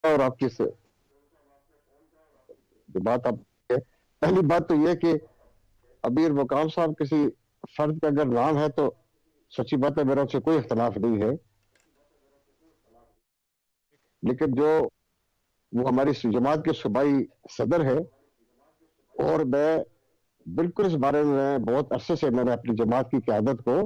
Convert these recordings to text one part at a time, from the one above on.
اور آپ کی بات آپ پہلی بات تو یہ کہ امیر مقام صاحب کسی فرد کا اگر نام ہے تو سچی بات ہے میرا اس سے کوئی اختلاف نہیں ہے، لیکن جو وہ ہماری جماعت کے صوبائی صدر ہے، اور میں بالکل اس بارے میں بہت عرصے سے میں نے اپنی جماعت کی قیادت کو،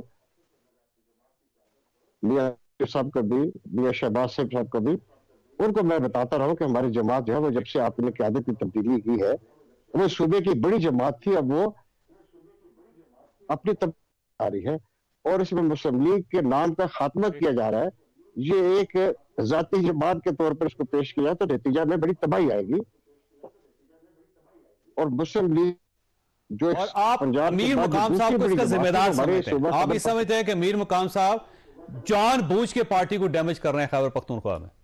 میاں صاحب کو بھی، میاں شہباز صاحب کو بھی، ان کو میں بتاتا رہا ہوں کہ ہماری جماعت جو ہے وہ جب سے آپ نے قیادت کی تبدیلی کی ہے، وہ صوبے کی بڑی جماعت تھی، اب وہ اپنی تبدیلی آ رہی ہے، اور اس میں مسلم لیگ کے نام کا خاتمہ کیا جا رہا ہے۔ یہ ایک ذاتی جماعت کے طور پر اس کو پیش کیا تو نتیجہ میں بڑی تباہی آئے گی، اور مسلم لیگ جو اور آپ پنجاب کے امیر بعد جو مقام صاحب دوسری کو اس بڑی کا ذمہ جماعت تھی دار وہ ہمارے سمجھتے ہیں؟ صوبہ آپ صدر یہ سمجھتے ہیں کہ امیر مقام صاحب جان بوجھ کے پارٹی کو ڈیمیج کر رہے ہیں خیبر پختونخوا میں؟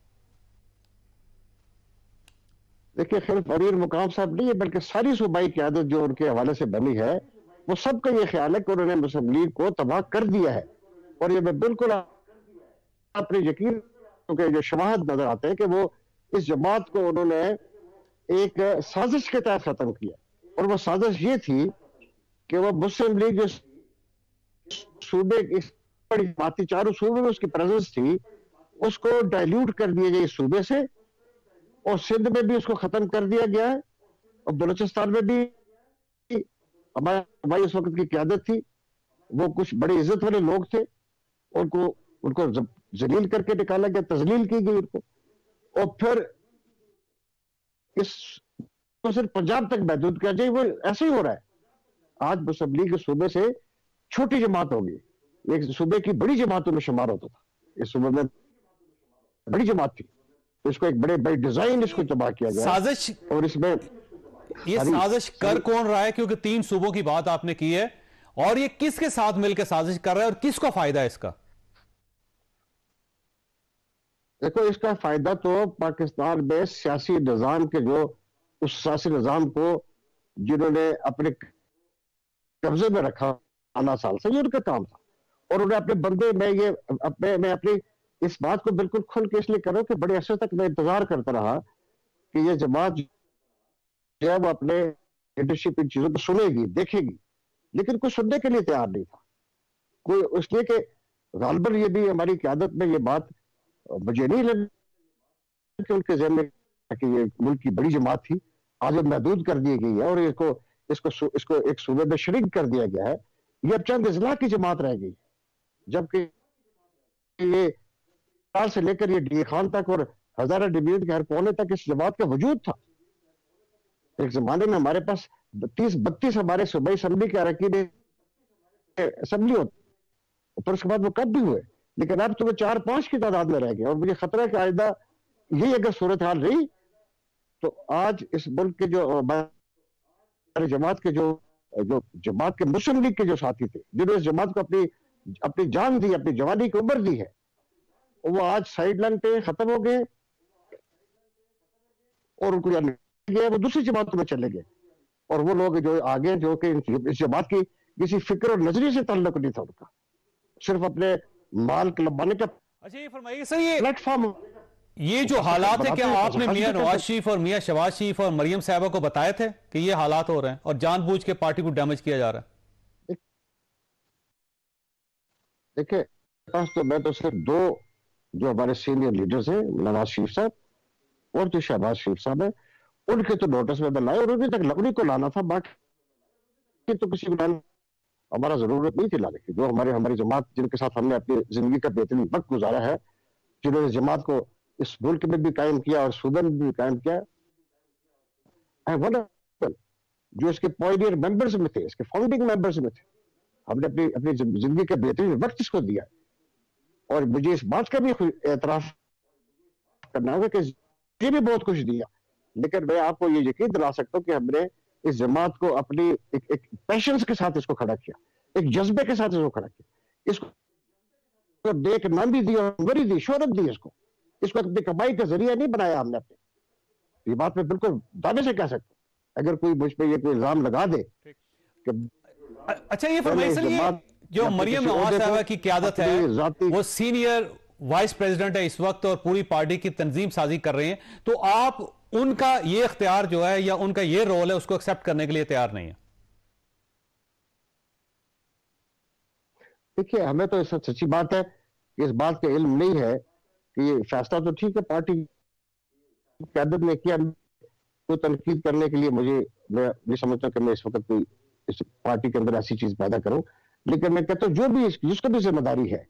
دیکھیں، صرف امیر مقام صاحب نہیں ہے بلکہ ساری صوبائی قیادت جو ان کے حوالے سے بنی ہے، وہ سب کا یہ خیال ہے کہ انہوں نے مسلم لیگ کو تباہ کر دیا ہے، اور یہ میں بالکل اپنے یقین کے جو شواہد نظر آتے ہیں کہ وہ اس جماعت کو انہوں نے ایک سازش کے تحت ختم کیا، اور وہ سازش یہ تھی کہ وہ مسلم لیگ جو صوبے اس بڑی جماعتی چاروں صوبے میں اس کی پریزنس تھی، اس کو ڈائلیوٹ کر دیا گیا اس صوبے سے، اور سندھ میں بھی اس کو ختم کر دیا گیا ہے، اور بلوچستان میں بھی ہماری اس وقت کی قیادت تھی، وہ کچھ بڑے عزت والے لوگ تھے، ان کو ذلیل کر کے نکالا گیا، تذلیل کی گئی ان کو، اور پھر اس کو صرف پنجاب تک محدود کیا جائے، وہ ایسے ہی ہو رہا ہے۔ آج مسلم لیگ کے صوبے سے چھوٹی جماعت ہوگی، ایک صوبے کی بڑی جماعتوں میں شمار ہوتا تھا، اس صوبے میں بڑی جماعت تھی، اس کو ایک بڑے ڈیزائن اس کو تباہ کیا گیا، سازش اور اس میں یہ سازش کر کون رہا ہے؟ کیونکہ 3 صوبوں کی بات آپ نے کی ہے، اور یہ کس کے ساتھ مل کے سازش کر رہا ہے اور کس کو فائدہ ہے اس کا؟ دیکھو، اس کا فائدہ تو پاکستان میں سیاسی نظام کے جو اس سیاسی نظام کو جنہوں نے اپنے قبضے میں رکھا 15 سال سے، یہ ان کا کام تھا، اور انہیں اپنے بندے میں اپنی اس بات کو بالکل کھل کے اس لیے کر رہا ہوں کہ بڑے عرصے تک میں انتظار کرتا رہا کہ یہ جماعت جو ہے وہ اپنے لیڈرشپ ان چیزوں کو سنے گی، دیکھے گی، لیکن کوئی سننے کے لیے تیار نہیں تھا کوئی، اس لیے کہ غالباً یہ بھی ہماری قیادت میں یہ بات مجھے نہیں لگا کہ ان کے ذہن میں کہ یہ ملک کی بڑی جماعت تھی، آج اب محدود کر دی گئی ہے، اور اس کو ایک صوبے میں شرنک کر دیا گیا ہے، یہ اب چند اضلاع کی جماعت رہ گئی، جبکہ یہ سے لے کر یہ ڈی خان تک اور ہزارہ ڈویژن کے ہر کونے تک اس جماعت کا وجود تھا۔ ایک زمانے میں ہمارے پاس 32 ہمارے صوبائی اسمبلی کے اراکین اسمبلی ہوتے، پھر اس کے بعد وہ کب بھی ہوئے، لیکن اب تو وہ 4-5 کی تعداد میں رہ گئے، اور مجھے خطرہ ہے کہ آئندہ یہی اگر صورتحال رہی تو آج اس ملک کے جو جماعت کے جو جماعت کے مسلم لیگ کے جو ساتھی تھے، جنہوں نے اس جماعت کو اپنی جان دی، اپنی جوانی کی عمر دی ہے، وہ آج سائیڈ لائن پہ ختم ہو گئے، اور ان کو گیا وہ دوسری جماعتوں میں چلے گئے، اور وہ لوگ جو آگے جو کہ اس جماعت کی کسی فکر اور نظریے سے تعلق نہیں تھا ان کا، صرف اپنے مال کلبانے کا اچھا یہ فرمائیے سر، پلیٹ فارم یہ جو حالات ہے کیا آپ نے میاں نواز شریف اور میاں شہباز شریف اور مریم صاحبہ کو بتائے تھے کہ یہ حالات ہو رہے ہیں اور جان بوجھ کے پارٹی کو ڈیمیج کیا جا رہا ہے؟ دیکھیں، تو میں تو صرف 2 جو ہمارے سینئر لیڈرز ہیں، نواز شریف صاحب اور جو شہباز شریف صاحب ہیں، ان کے تو نوٹس میں لائے، اور انہیں کو لانا تھا، باقی تو کسی کو لانا ہمارا ضرورت نہیں تھی لانے کی، جو ہماری جماعت جن کے ساتھ ہم نے اپنی زندگی کا بہترین وقت گزارا ہے، جنہوں نے جماعت کو اس ملک میں بھی قائم کیا اور صوبے میں بھی قائم کیا، جو اس کے پائنیئر ممبرز میں تھے، اس کے فاؤنڈنگ ممبرز میں تھے، ہم نے اپنی زندگی کا بہترین وقت اس کو دیا، اور مجھے اس بات کا بھی اعتراف کرنا ہوگا کہ یہ بھی بہت کچھ دیا، لیکن میں آپ کو یہ یقین دلا سکتا ہوں کہ ہم نے اس جماعت کو اپنی ایک پیشنس کے ساتھ اس کو کھڑا کیا، ایک جذبے کے ساتھ اس کو کھڑا کیا، اس کو دیکھ نام بھی دی اور عمری دی، شہرت دی، اس کو اپنی کمائی کا ذریعہ نہیں بنایا ہم نے اپنے، یہ بات میں بالکل دعوے سے کہہ سکتا ہوں، اگر کوئی مجھ پہ یہ کوئی الزام لگا دے کہ اچھا یہ فرمائیے سر، یہ جو مریم نواز صاحبہ کی قیادت ہے وہ سینئر वाइस प्रेसिडेंट है इस वक्त और पूरी पार्टी की तंजीम साजी कर रहे हैं, तो आप उनका ये इख्तियार जो है या उनका ये रोल है उसको एक्सेप्ट करने के लिए तैयार नहीं है? देखिए, हमें तो इस सच्ची बात है कि इस बात का इल्म नहीं है कि ये फैसला तो ठीक है पार्टी क़यादत ने किया, कोई तनकीद करने के लिए मैं नहीं समझता कि मैं इस वक्त कोई इस पार्टी के अंदर ऐसी चीज पैदा करूं, लेकिन मैं कहता हूं जो भी जिसको भी जिम्मेदारी है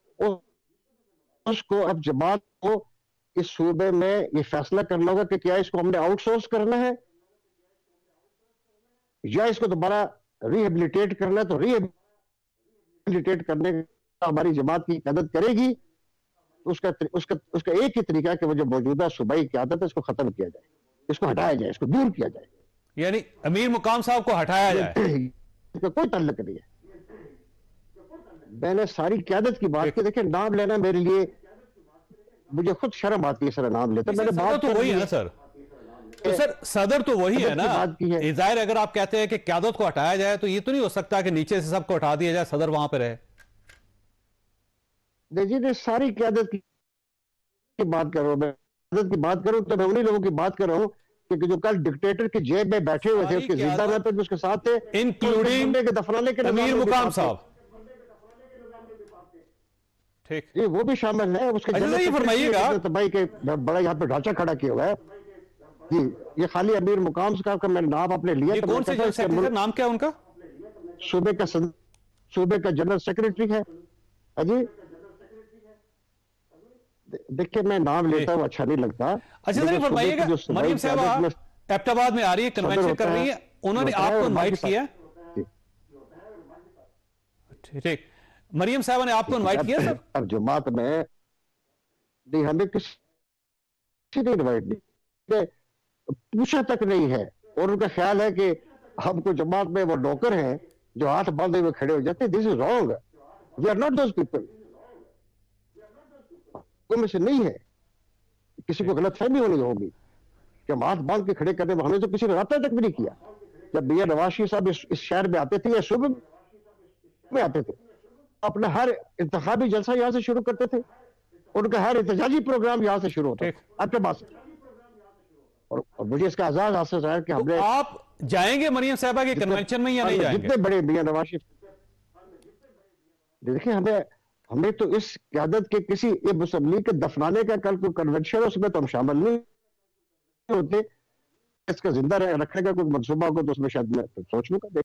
उसको अब जमात को इस सूबे में ये फैसला करना होगा कि क्या इसको हमने आउटसोर्स करना है या इसको दोबारा रिहेबिलिटेट करना है। तो रिहेबिलिटेट करने का हमारी जमात की क़यादत करेगी, उसका एक ही तरीका है कि वो जो मौजूदा सूबाई क़यादत है इसको खत्म किया जाए, इसको हटाया जाए, इसको दूर किया जाए, यानी अमीर मुकाम साहब को हटाया जाए। इसका कोई ताल्लुक नहीं है। मैंने सारी क़यादत की बात की। देखिए, नाम लेना मेरे लिए, मुझे खुद शर्म आती है सर नाम लेते। मैंने बात तो वही है ना सर, तो सर सदर तो वही है ना। जाहिर अगर आप कहते हैं कि क़यादत को हटाया जाए तो ये तो नहीं हो सकता कि नीचे से सबको हटा दिया जाए, सदर वहां पे रहे। देखिए, सारी क़यादत की बात कर रहा हूं मैं, क़यादत की बात करूं तो मैं उन्हीं लोगों की बात कर रहा हूं कि जो कल डिक्टेटर की जेब में बैठे हुए थे, उसके जिंदा रहते भी उसके साथ थे, इंक्लूडिंग दफनाने के अमीर मुकाम साहब। ठीक जी, वो भी शामिल है। उसके ये फरमाइएगा भाई के बड़ा यहाँ पे ढांचा खड़ा किया हुआ है जी। ये खाली अमीर मुकाम साहब का मैंने नाम आपने लिया, ये कौन से नाम क्या है उनका? सूबे का जनरल सेक्रेटरी है अजी। देखिए, मैं नाम लेता हूँ, अच्छा नहीं लगता। अच्छा सर, फरमाइएगा मरियम साहब एबटाबाद में आ रही है, कन्वेंशन कर रही है, उन्होंने आपको इनवाइट किया? ठीक, मरियम साहब ने आपको इनवाइट किया सर? अब जमात में नहीं, हमें किसी ने इनवाइट नहीं, पूछा तक नहीं है। और उनका ख्याल है कि हमको जमात में वो नौकर हैं जो हाथ बांधे हुए खड़े हो जाते हैं। This is wrong, we are not those people. में से नहीं है, किसी को गलत फहमी होनी होगी कि हम हाथ बांध के खड़े करने में, हमें तो किसी ने रास्ता तक भी नहीं किया। जब मियां नवाज शरीफ साहब इस शहर में आते थे या सूबे में आते थे, अपना हर इंतखाबी जलसा यहां से शुरू करते थे, उनका हर एहतजाजी प्रोग्राम यहां से शुरू होता है आपके पास। और मुझे इसका आजाद हासिल है कि हमने, आप जाएंगे मरियम साहबा के कन्वेंशन में या नहीं जाएंगे? जितने बड़े मियां नवाज शरीफ, देखिए हमें तो इस क़यादत के किसी मुस्लिम लीग के दफनाने का कल कोई कन्वेंशन है, उसमें तो हम शामिल नहीं होते। इसका जिंदा रखने का कोई मंसूबा हो तो उसमें शायद मैं सोच लूंगा।